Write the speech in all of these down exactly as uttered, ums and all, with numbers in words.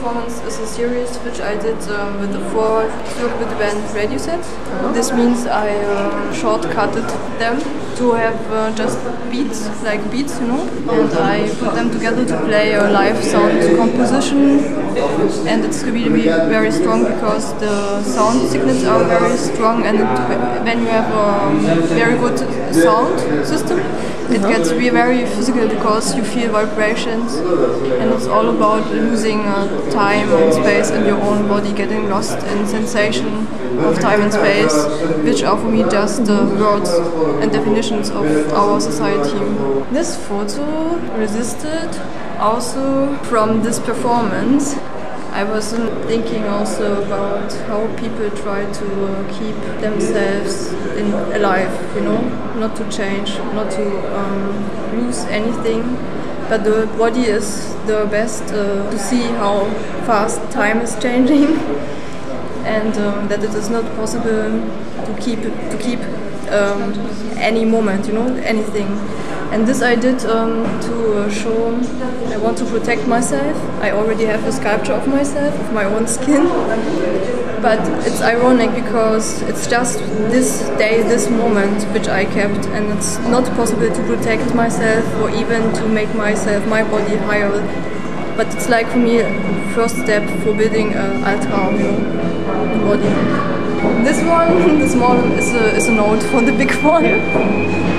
performance is a series which I did um, with the four circuit band radio sets. This means I uh, shortcutted them to have uh, just beats, like beats, you know, and I put them together to play a live sound composition, and it's really very strong because the sound signals are very strong, and it, when you have a very good sound system, it gets very physical because you feel vibrations, and it's all about losing uh, time and space in your own body, getting lost in sensation of time and space, which are for me just the uh, words and definitions of our society. This photo resisted also from this performance. I was thinking also about how people try to uh, keep themselves in, alive, you know, not to change, not to um, lose anything, but the body is the best uh, to see how fast time is changing, and um, that it is not possible to keep to keep um, any moment, you know, anything. And this I did um, to uh, show I want to protect myself. I already have a sculpture of myself, of my own skin. But it's ironic because it's just this day, this moment which I kept, and it's not possible to protect myself or even to make myself, my body higher. But it's like for me, first step for building an altar, you know, the body. This one, the small one, is a, is a note for the big one.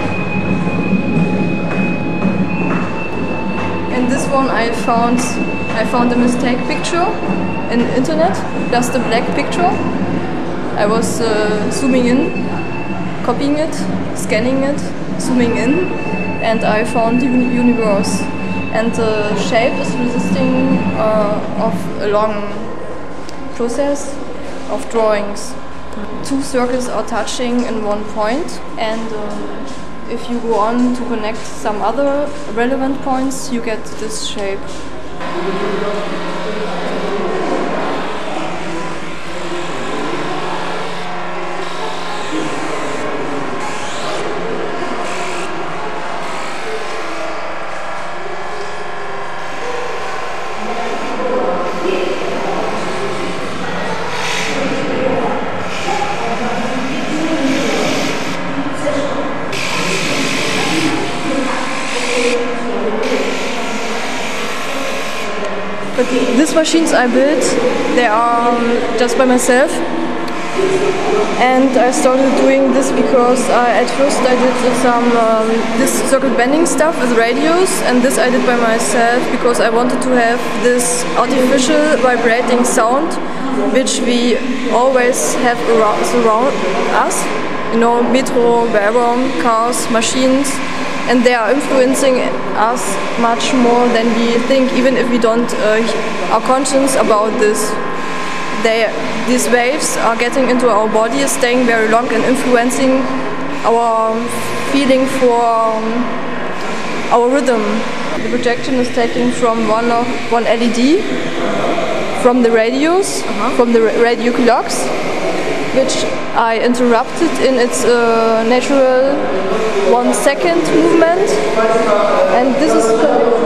In this one I found I found a mistake picture in the internet, just a black picture. I was uh, zooming in, copying it, scanning it, zooming in, and I found the uni universe. And the shape is resisting uh, of a long process of drawings. Two circles are touching in one point, and uh, if you go on to connect some other relevant points, you get this shape. But these machines I built, they are um, just by myself, and I started doing this because I, at first I did some um, this circuit bending stuff with radios, and this I did by myself because I wanted to have this artificial vibrating sound which we always have around, around us, you know, metro, wherever, cars, machines. And they are influencing us much more than we think, even if we don't uh, are conscious about this. They, these waves are getting into our body, staying very long and influencing our feeling for um, our rhythm. The projection is taken from one, of, one L E D, from the radios, uh-huh. from the radio clocks, which I interrupted in its uh, natural one second movement, and this is